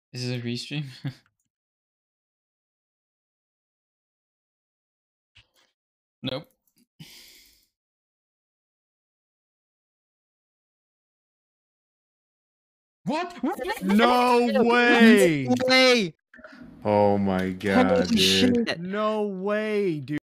Is this a restream? Nope. What? No way! Way! Oh my god, Holy dude. shit! No way, dude.